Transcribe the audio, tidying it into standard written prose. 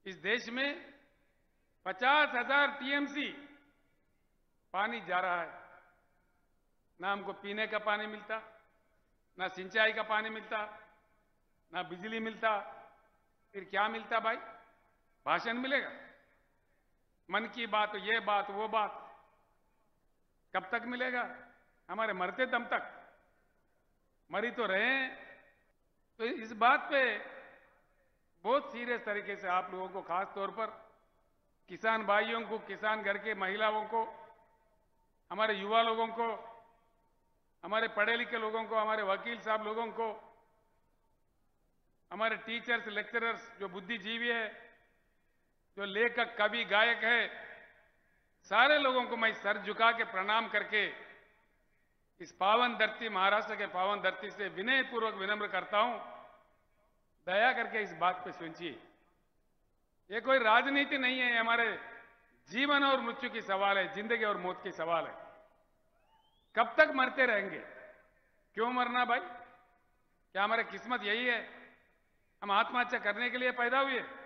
इस देश में 50,000 टीएमसी पानी जा रहा है। ना हमको पीने का पानी मिलता, ना सिंचाई का पानी मिलता, ना बिजली मिलता। फिर क्या मिलता भाई? भाषण मिलेगा, मन की बात, ये बात, वो बात। कब तक मिलेगा? हमारे मरते दम तक। मरी तो रहे हैं। तो इस बात पे बहुत सीरियस तरीके से आप लोगों को, खास तौर पर किसान भाइयों को, किसान घर के महिलाओं को, हमारे युवा लोगों को, हमारे पढ़े लिखे लोगों को, हमारे वकील साहब लोगों को, हमारे टीचर्स, लेक्चरर्स जो बुद्धिजीवी है, जो लेखक, कवि, गायक है, सारे लोगों को मैं सर झुका के प्रणाम करके इस पावन धरती, महाराष्ट्र के पावन धरती से विनय पूर्वक विनम्र करता हूं, दया करके इस बात पे सोचिए। ये कोई राजनीति नहीं है, हमारे जीवन और मृत्यु की सवाल है, जिंदगी और मौत की सवाल है। कब तक मरते रहेंगे? क्यों मरना भाई? क्या हमारी किस्मत यही है? हम आत्महत्या करने के लिए पैदा हुए?